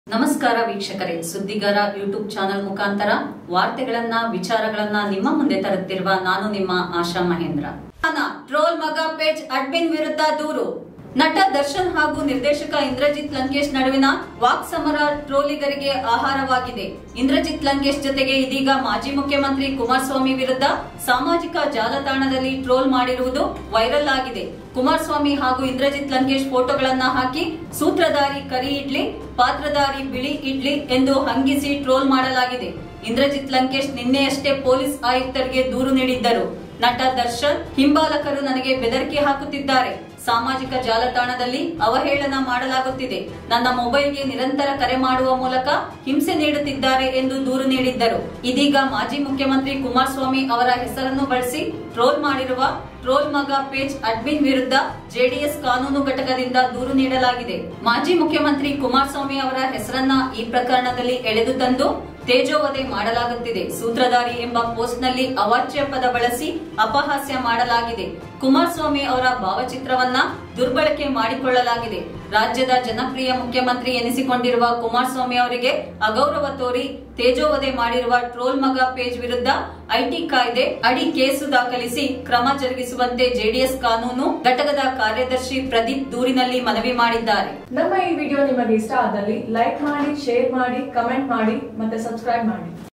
ನಮಸ್ಕಾರ ವೀಕ್ಷಕರೇ, ಸುದ್ದಿಗಾರ YouTube channel ಮುಖಾಂತರ ವಾರ್ತೆಗಳನ್ನ ವಿಚಾರಗಳನ್ನ ನಿಮ್ಮ ಮುಂದೆ ತರುತ್ತಿರುವ ನಾನು ನಿಮ್ಮ ಆಶಾ ಮಹೇಂದ್ರ. ಟ್ರೋಲ್ ಮಗ ಪೇಜ್ ಅಡ್ಮಿನ್ ವಿರುದ್ಧ ದೂರು. ನಟ ದರ್ಶನ್ ಹಾಗೂ ನಿರ್ದೇಶಕ ಇಂದ್ರಜಿತ್ ಲಂಕೇಶ್ ನಡುವಿನ ವಾಕ್ಸಮರ ಟ್ರೋಲಿಗರಿಗೆ ಆಹಾರವಾಗಿದೆ. ಇಂದ್ರಜಿತ್ ಲಂಕೇಶ್ ಜೊತೆಗೆ ಇದೀಗ ಮಾಜಿ ಮುಖ್ಯಮಂತ್ರಿ ಕುಮಾರಸ್ವಾಮಿ ವಿರುದ್ಧ ಸಾಮಾಜಿಕ ಜಾಲತಾಣದಲ್ಲಿ ಟ್ರೋಲ್ ಮಾಡಿರುವುದು ವೈರಲ್ ಆಗಿದೆ. ಕುಮಾರಸ್ವಾಮಿ ಹಾಗೂ ಇಂದ್ರಜಿತ್ ಲಂಕೇಶ್ ಫೋಟೋಗಳನ್ನ ಹಾಕಿ ಸೂತ್ರಧಾರಿ ಕರಿ ಇಡ್ಲಿ, ಪಾತ್ರಧಾರಿ ಬಿಳಿ ಇಡ್ಲಿ ಎಂದು ಹಂಗಿಸಿ ಟ್ರೋಲ್ ಮಾಡಲಾಗಿದೆ. ಇಂದ್ರಜಿತ್ ಲಂಕೇಶ್ ನಿನ್ನೆಯಷ್ಟೇ ಪೊಲೀಸ್ ಆಯುಕ್ತರಿಗೆ ದೂರು ನೀಡಿದ್ದರು. ನಟ ದರ್ಶನ್ ಹಿಂಬಾಲಕರು ನನಗೆ ಬೆದರಿಕೆ ಹಾಕುತ್ತಿದ್ದಾರೆ, ಸಾಮಾಜಿಕ ಜಾಲತಾಣದಲ್ಲಿ ಅವಹೇಳನ ಮಾಡಲಾಗುತ್ತಿದೆ, ನನ್ನ ಮೊಬೈಲ್ಗೆ ನಿರಂತರ ಕರೆ ಮಾಡುವ ಮೂಲಕ ಹಿಂಸೆ ನೀಡುತ್ತಿದ್ದಾರೆ ಎಂದು ದೂರು ನೀಡಿದ್ದರು. ಇದೀಗ ಮಾಜಿ ಮುಖ್ಯಮಂತ್ರಿ ಕುಮಾರಸ್ವಾಮಿ ಅವರ ಹೆಸರನ್ನು ಬಳಸಿ ಟ್ರೋಲ್ ಮಾಡಿರುವ ಟ್ರೋಲ್ ಮಗ ಪೇಜ್ ಅಡ್ಮಿನ್ ವಿರುದ್ಧ ಜೆಡಿಎಸ್ ಕಾನೂನು ಘಟಕದಿಂದ ದೂರು ನೀಡಲಾಗಿದೆ. ಮಾಜಿ ಮುಖ್ಯಮಂತ್ರಿ ಕುಮಾರಸ್ವಾಮಿ ಅವರ ಹೆಸರನ್ನ ಈ ಪ್ರಕರಣದಲ್ಲಿ ಎಳೆದು ತಂದು ತೇಜೋವಧೆ ಮಾಡಲಾಗುತ್ತಿದೆ. ಸೂತ್ರಧಾರಿ ಎಂಬ ಪೋಸ್ಟ್ ನಲ್ಲಿ ಅವಾಚ್ಯ ಪದ ಬಳಸಿ ಅಪಹಾಸ್ಯ ಮಾಡಲಾಗಿದೆ. ಕುಮಾರಸ್ವಾಮಿ ಅವರ ಭಾವಚಿತ್ರವನ್ನ ದುರ್ಬಳಕೆ ಮಾಡಿಕೊಳ್ಳಲಾಗಿದೆ. ರಾಜ್ಯದ ಜನಪ್ರಿಯ ಮುಖ್ಯಮಂತ್ರಿ ಎನಿಸಿಕೊಂಡಿರುವ ಕುಮಾರಸ್ವಾಮಿ ಅವರಿಗೆ ಅಗೌರವ ತೋರಿ ತೇಜೋವಧೆ ಮಾಡಿರುವ ಟ್ರೋಲ್ ಮಗ ಪೇಜ್ ವಿರುದ್ಧ ಐಟಿ ಕಾಯ್ದೆ ಅಡಿ ಕೇಸು ದಾಖಲಿಸಿ ಕ್ರಮ ಜರುಗಿಸುವಂತೆ ಜೆಡಿಎಸ್ ಕಾನೂನು ಘಟಕದ ಕಾರ್ಯದರ್ಶಿ ಪ್ರದೀಪ್ ದೂರಿನಲ್ಲಿ ಮನವಿ ಮಾಡಿದ್ದಾರೆ. ನಮ್ಮ ಈ ವಿಡಿಯೋ ನಿಮಗೆ ಇಷ್ಟ ಆದಲ್ಲಿ ಲೈಕ್ ಮಾಡಿ, ಶೇರ್ ಮಾಡಿ, ಕಮೆಂಟ್ ಮಾಡಿ ಮತ್ತೆ ಸಬ್ಸ್ಕ್ರೈಬ್ ಮಾಡಿ.